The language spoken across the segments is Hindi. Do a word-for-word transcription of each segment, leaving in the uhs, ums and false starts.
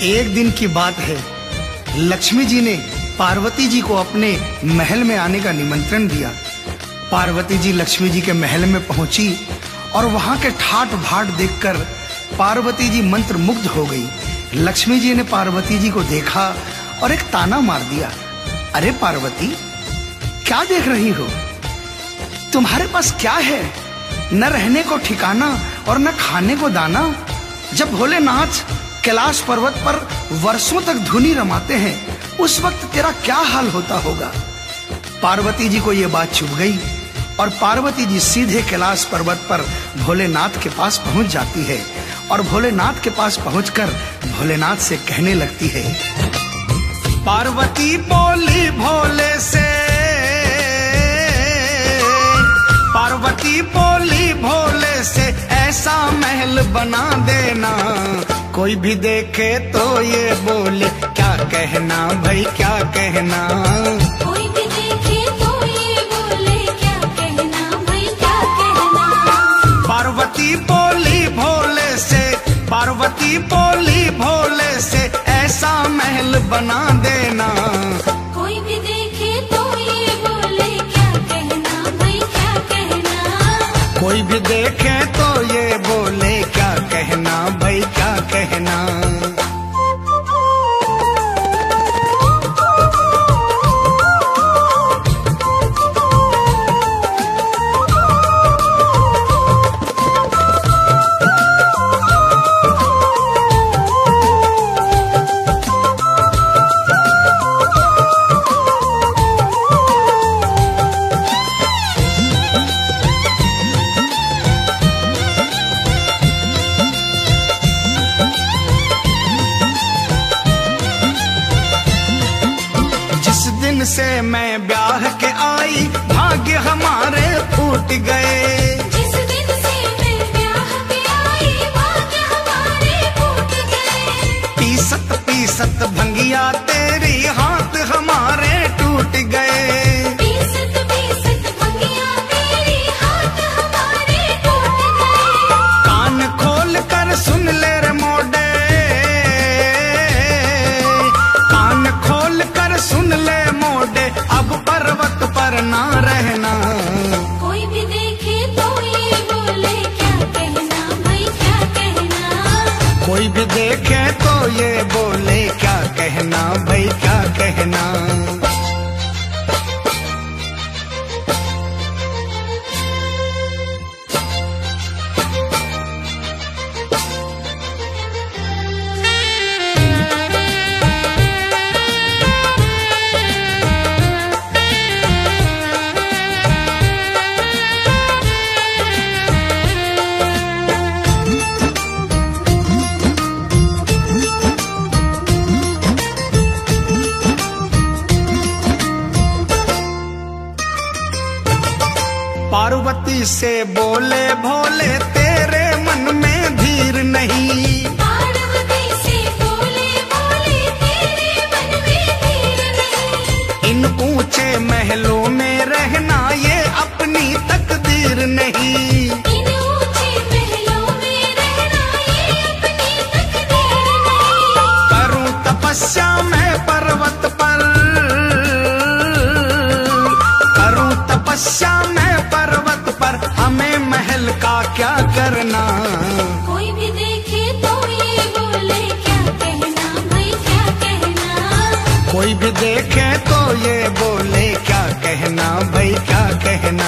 एक दिन की बात है, लक्ष्मी जी ने पार्वती जी को अपने महल में आने का निमंत्रण दिया। पार्वती जी लक्ष्मी जी के महल में पहुंची और वहां के ठाट भाट देखकर पार्वती जी मंत्र मुग्ध हो गई। लक्ष्मी जी ने पार्वती जी को देखा और एक ताना मार दिया, अरे पार्वती, क्या देख रही हो? तुम्हारे पास क्या है? न रहने को ठिकाना और न खाने को दाना। जब भोलेनाथ कैलाश पर्वत पर वर्षों तक धुनी रमाते हैं, उस वक्त तेरा क्या हाल होता होगा? पार्वती जी को यह बात चुभ गई और पार्वती जी सीधे कैलाश पर्वत पर भोलेनाथ के पास पहुंच जाती है और भोलेनाथ के पास पहुंचकर भोलेनाथ से कहने लगती है। पार्वती बोली भोले से, पार्वती बोली भोले से, ऐसा महल बना देना, कोई भी देखे तो ये बोले क्या कहना भाई क्या कहना। कोई भी देखे तो ये बोले क्या कहना भाई क्या कहना। पार्वती बोली भोले से, पार्वती बोली भोले से, ऐसा महल बना देना, कोई भी देखे तो ये बोले क्या कहना भाई क्या कहना। कोई भी देखे तो ये बोले क्या कहना भाई क्या कहना। से मैं ब्याह के आई, भाग्य हमारे फूट गए। जिस दिन से मैं ब्याह के आई, भाग्य हमारे फूट गए। पीसत पीसत भंगिया तेरी, हाथ हमारे टूट गए। पीसत पीसत भंगिया तेरी, हाथ हमारे टूट गए। कान खोल कर सुन ले रे मोडे, कान खोल कर सुन ले मोडे, अब पर्वत पर ना रहना। कोई भी देखे तो ये बोले क्या कहना भाई क्या कहना। कोई भी देखे तो ये बोले क्या कहना भाई क्या कहना। पार्वती से बोले भोले तेरे मन में धीर नहीं। पार्वती से बोले भोले तेरे मन में धीर नहीं। इन ऊंचे महलों में रहना ये अपनी तकदीर नहीं। इन ऊंचे महलों में रहना ये अपनी तकदीर नहीं। करूं तपस्या मैं पर्वत पर, करूं तपस्या मैं पर्वत पर, हमें महल का क्या करना। कोई भी देखे तो ये बोले क्या कहना भाई क्या कहना। कोई भी देखे तो ये बोले क्या कहना भाई क्या कहना।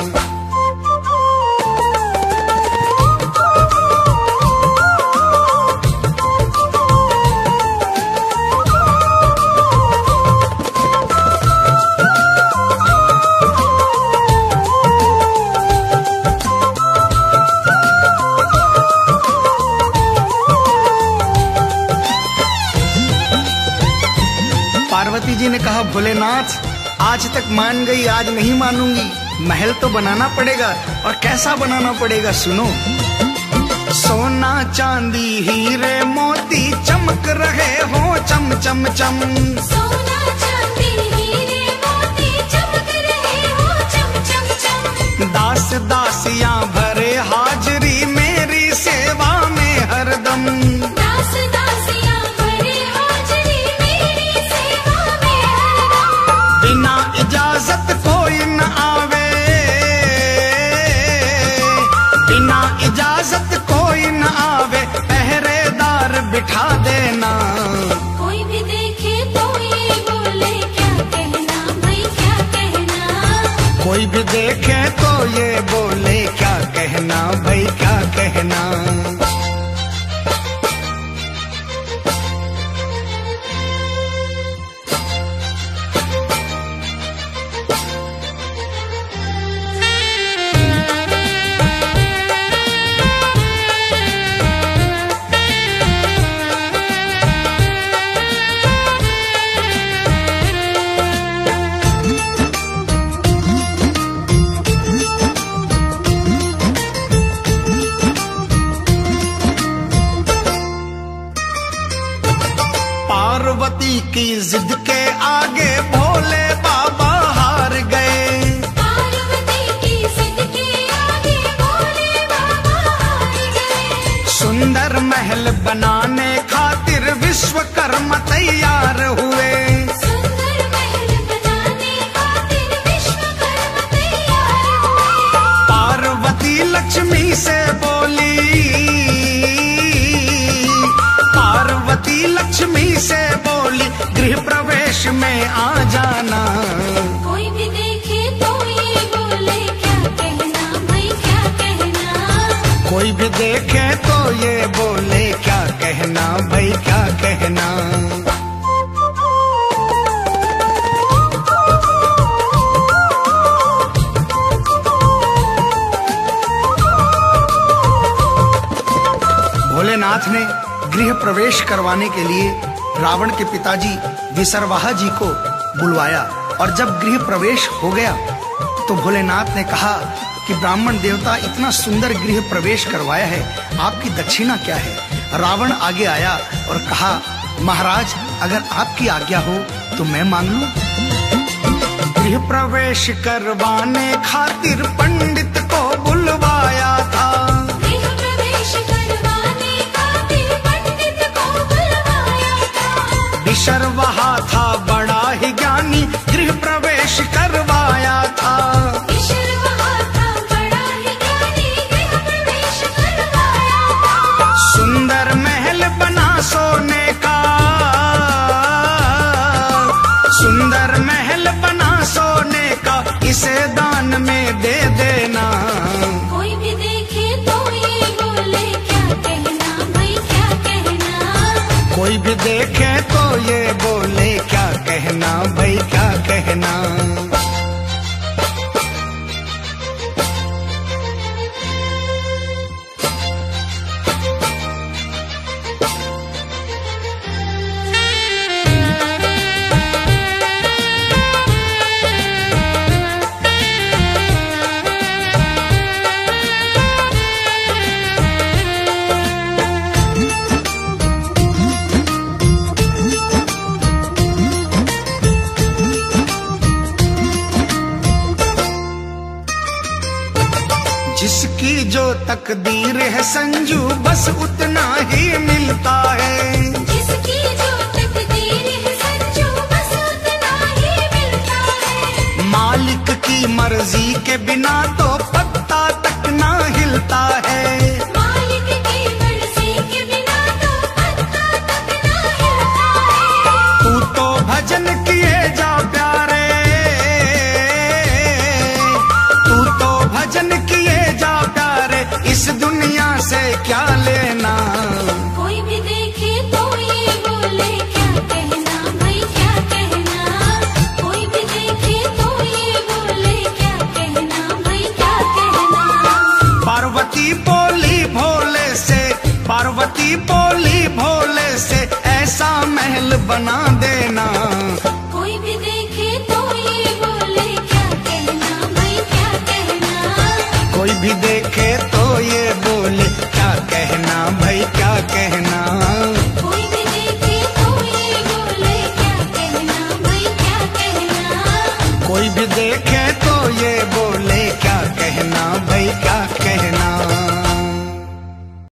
पार्वती जी ने कहा, भोलेनाथ आज तक मान गई, आज नहीं मानूंगी। महल तो बनाना पड़ेगा, और कैसा बनाना पड़ेगा सुनो। सोना चांदी हीरे मोती चमक रहे हो चम चम चम। सोना चांदी हीरे मोती चमक रहे हो चम चम चम। दास दासियां भरे हाजरी मेरी सेवा में हरदम। दास दासियां भरे देखे तो ये बोले क्या कहना भाई क्या कहना। पार्वती की जिद के आगे भोले बाबा हार गए। पार्वती की जिद के आगे भोले बाबा हार गए। सुंदर महल बनाने खातिर विश्वकर्मा तैयार हुए। सुंदर महल बनाने खातिर विश्वकर्मा तैयार हुए। पार्वती लक्ष्मी से बोली, पार्वती लक्ष्मी से बोली गृह प्रवेश में आ जाना। कोई भी देखे तो ये बोले क्या कहना भाई क्या कहना। कोई भी देखे तो ये बोले क्या कहना भाई क्या कहना। भोलेनाथ ने गृह प्रवेश करवाने के लिए रावण के पिताजी विसर्वाहा जी को बुलवाया और जब गृह प्रवेश हो गया तो भोलेनाथ ने कहा कि ब्राह्मण देवता इतना सुंदर गृह प्रवेश करवाया है, आपकी दक्षिणा क्या है। रावण आगे आया और कहा, महाराज अगर आपकी आज्ञा हो तो मैं मांग लूं। गृह प्रवेश करवाने खातिर पंडित को बुलवाया था। विसर्वाहा था बड़ा ही ज्ञानी, गृह प्रवेश करवाया था। विसर्वाहा था बड़ा ही ज्ञानी, गृह प्रवेश करवाया था। सुंदर महल बना सोने का, सुंदर महल बना सोने का, इसे दान में दे देना। कोई भी देखे तो ये बोले क्या कहना भाई क्या कहना। कोई भी देखे तो ये बोले क्या कहना भाई क्या कहना। जिसकी जो तकदीर है संजू बस उतना ही मिलता है। जिसकी जो तकदीर है संजू बस उतना ही मिलता है। मालिक की मर्जी के बिना तो पत्ता तक ना हिलता है। मालिक की मर्जी के बिना तो पत्ता तक ना हिलता है। तू तो भजन किए जा प्यारे, तू तो भजन किए जा प्यारे, इस दुनिया से क्या लेना। कोई भी देखे तो ये बोले क्या कहना भाई क्या कहना। कोई भी देखे तो ये बोले क्या कहना भाई क्या कहना। पार्वती बोली भोले से, पार्वती बोली भोले से, ऐसा महल बना देना। कोई भी देखे तो ये बोले क्या कहना भाई क्या कहना। कोई भी देखे तो ये बोले क्या कहना भाई क्या कहना। कोई भी देखे तो ये बोले क्या कहना भाई क्या कहना। कोई भी देखे तो ये बोले क्या कहना भाई क्या कहना।